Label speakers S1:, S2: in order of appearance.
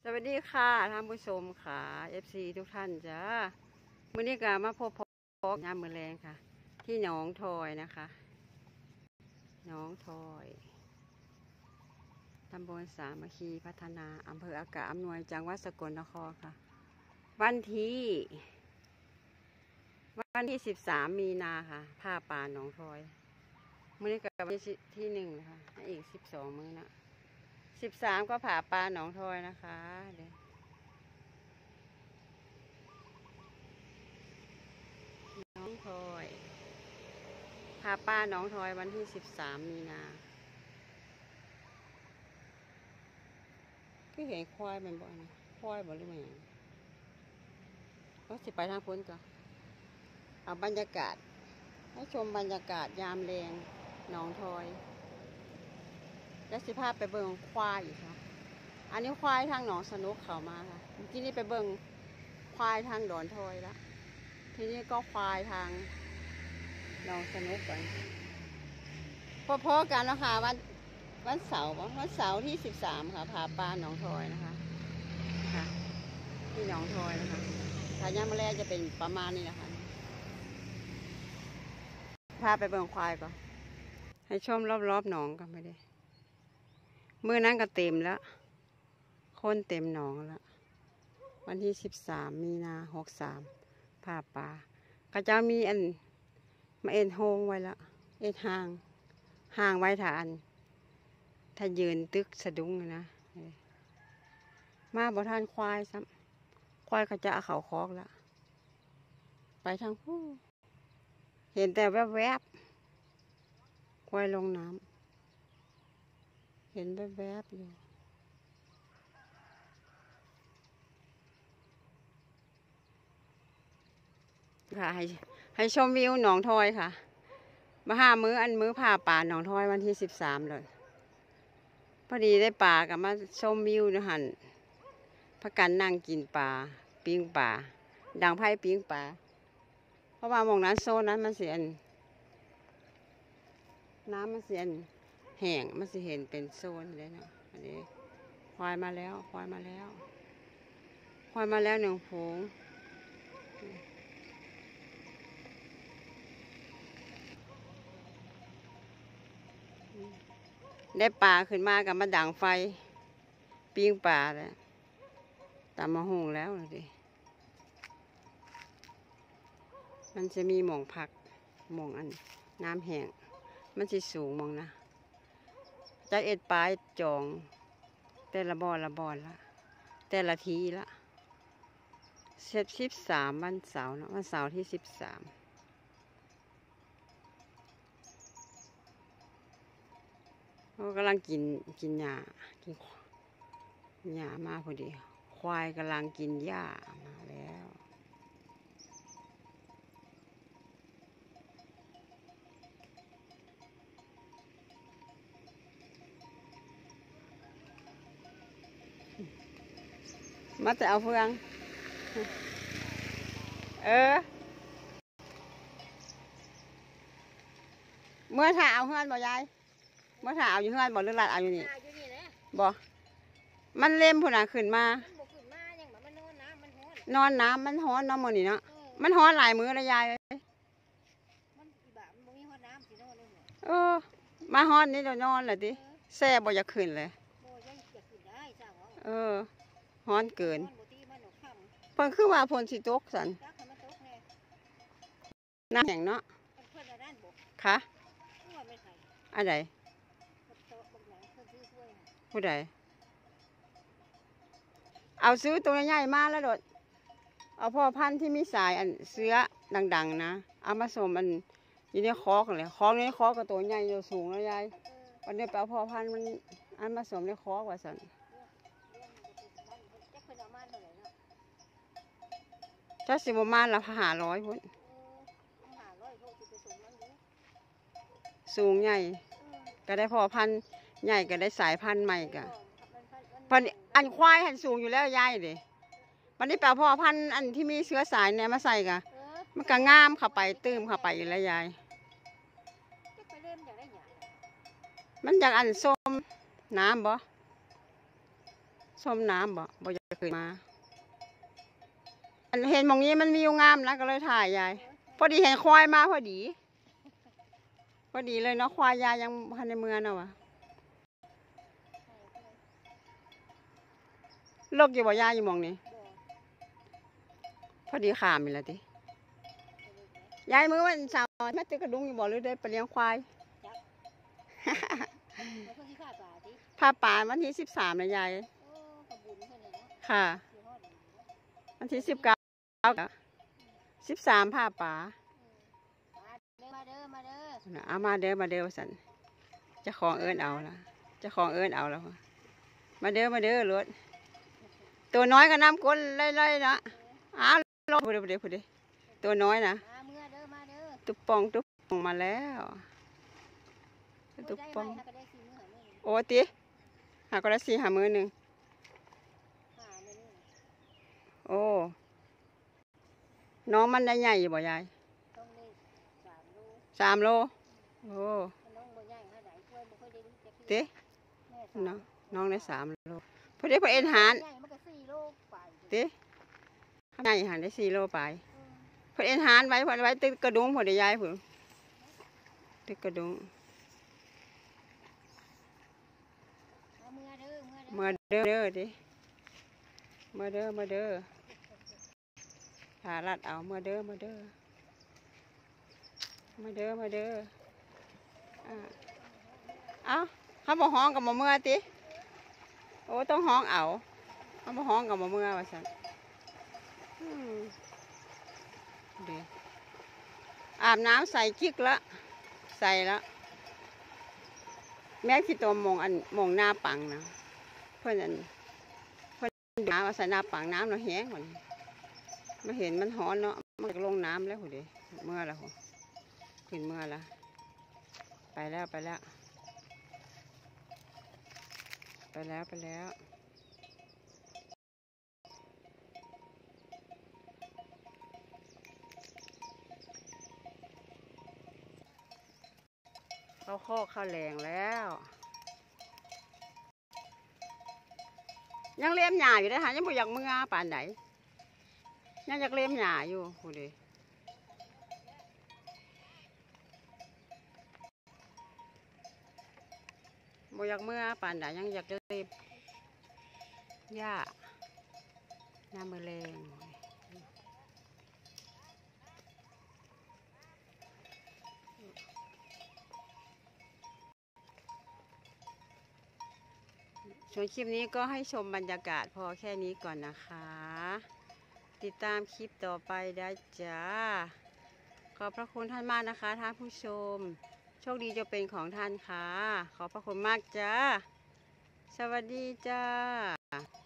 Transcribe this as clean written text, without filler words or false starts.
S1: วัสดีค่ะท่านผู้ชมค่ะ FC ทุกท่านจ้ามื้อนี้ก็มาพบยามมื้อแรงค่ะ ที่หนองทอยนะคะหนองทอยตำบลสามัคคีพัฒนาอำเภออากาศอำนวยจังหวัดสกลนครค่ะวันที่13 มีนาค่ะผ้าป่าหนองทอยมื้อนี้ก็วันที่1ค่ะอีก12 มื้อนะ13ก็ผ่าปลาหนองทอยนะคะเดี๋ยวหนองทอยผ่าปลาหนองทอยวันที่13 มีนาคือเห็นควายมันบ่นะควายบ่หรือไม่ก็สิไปทางพ้นก่อนเอาบรรยากาศให้ชมบรรยากาศยามแรงหนองทอยและสิภาพไปเบิ่งควายอีกค่ะอันนี้ควายทางหนองสนุกเข้ามาค่ะเมื่อกี้นี้ไปเบิ่งควายทางดอนทอยแล้วทีนี้ก็ควายทางหนองสนุกกันพอๆกันนะคะวันเสาร์ที่13ค่ะผ่าปลาหนองทอยนะคะค่ะที่หนองทอยนะคะถ้ายามมื้อแรกจะเป็นประมาณนี้นะคะพาไปเบิ่งควายก่อนให้ชมรอบๆหนองกันไปดิมื้อนั้นก็เต็มแล้วคนเต็มหนองแล้ววันที่13 มีนา63ผ่าปลาก็จะมีอันมาเอ็นโฮงไว้แล้วเอ็นห่างไว้ถ้ายืนตึกสะดุ้งนะมาบ่ทันควายซ้ำควายเขาจะเอาเขาคอกแล้วไปทางผู้เห็นแต่แวบๆควายลงน้ำเห็นแวบๆอยู่ค่ะให้ชมวิวหนองทอยค่ะมาหามื้อผ่าป่าหนองทอยวันที่13เลยพอดีได้ป่ากับมาชมวิวนะหันพักกันนั่งกินปลาปิ้งปลาดังไพ่ปิ้งปลาเพราะว่ามองนั้นโซนนั้นมันเสียน้ำมันเสียแห้งมันสิเห็นเป็นโซนเลยนะอันนี้ควายมาแล้วหนึ่งฝูงได้ปลาขึ้นมากับมาดังไฟปิ้งปลาแล้วตามมาหุงแล้วดิมันจะมีหม่องพักหม่องอันน้ำแห้งมันจะสูงมองนะจะเอ็ดปลายจองแต่ละบอนละแต่ละทีละ13วันเสาร์นะวันเสาร์ที่13เขากำลังกินหญ้ากินหญ้ามาพอดีควายกำลังกินหญ้ามาแล้วมาแต่เอาเฟืองเมื่อถ่าเอาเฮือนบ่ยายเมื่อถ่าเอาอยู่เฮือนบ่หรือลัดเอาอยู่นี่บ่มันเล่มพุ่นน่ะขึ้นมานอนน้ำมันฮ้อนเนาะมื้อนี้เนาะมันฮ้อนหลายมื้อแล้วยายมาฮ้อนนี่เรานอนเลยดิแซ่บ่อยากขึ้นเลยฮ้อนเกินเพิ่นคือว่าฝนสิตกสันน้ำแห้งเนาะค่ะอะไรผู้ใดเอาซื้อตัวใหญ่ๆมาแล้วโดดเอาพ่อพันธุ์ที่มีสายอันเสื้อดังๆนะเอามาสมอันอยู่ในคอกเลยคอกนี้คอกกับตัวใหญ่อยู่สูงแล้วยายวันนี้ไปเอาพ่อพันธุ์มันอันมาสมในคอกว่าสันถ้าสิบประมาณละ500พุ่นสูงใหญ่ก็ได้พ่อพันธุ์ใหญ่ก็ได้สายพันธุ์ใหม่ก็อันควายหันสูงอยู่แล้วยายดิวันนี้แปลพ่อพันธุ์อันที่มีเชื้อสายเนี่ยมาใส่กะมันก็งามเข้าไปตื้มเข้าไปอยู่แล้วยายมันอยากอันส้มน้ำบ่ส้มน้ำบ่อยากเคยมาอันเห็นมองนี้มันมีอยู่งามนะก็เลยถ่ายยายพอดีเห็นควายมาพอดีเลยเนาะควายยายยังพันในเมืองเนาะวะโลกอยู่บ่ยายอยู่มองนี้พอดีขามอีกแล้วติยายมือวันเสาร์แม่ตึกกระดุงอยู่บ่หรือได้ไปเลี้ยงควายผ้าป่าวันที่13นะยายค่ะวันที่19 13ผ้าป่าเอามาเด้อสันจะของเอิญเอาละจะของเอิญเอาแล้วมาเด้อรถตัวน้อยก็น้ำก้นไล่ๆนะอ้าวลงพูดตัวน้อยนะตุ๊บปองมาแล้วตุ๊บปองโอ้ติหาก็ได้4-5 มื้อหนึ่งโอ้น้องมันได้ใหญ่อยู่บ่ยาย3 โลโอ้เต้น้องได้3 โลพอดีพอเอ็นหานเต้ใหญ่หันได้4 โลไปพอเอ็นหานไว้ตึกกระดุงพอดียายผุตึกกระดุงมาเด้อดิมาเด้อหาลัดเอามาเด้อเอาเขาบอกห้องกับมาเมื่อติโอ้ต้องห้องเอาเขาบอกห้องกับมาเมื่อว่าสันเดี๋ยวอาบน้ำใส่กิ๊กละใส่ละแม่ที่ตัวมองหน้าปังนะเพื่อนน้ำใส่หน้าปังน้ำเราแห้งหมดมาเห็นมันฮ้อนเนาะมันลงน้ำแล้วหัวเดีเมื่อละหัวขึ้นเมื่อละไปแล้วเข้าข้อเข้าแรงแล้วยังเลี้ยมหญ้าอยู่ได้หายังบ่อยากมือป่านไหนยังอยากเลี้ยมหญ้าอยู่ผู้ดีบ่อยากมือป่านไหนยังอยากเลี้ยมหญ้าหน้ามือแรงส่วนคลิปนี้ก็ให้ชมบรรยากาศพอแค่นี้ก่อนนะคะ ติดตามคลิปต่อไปได้จ้าขอบพระคุณท่านมากนะคะท่านผู้ชมโชคดีจะเป็นของท่านค่ะขอบพระคุณมากจ้าสวัสดีจ้า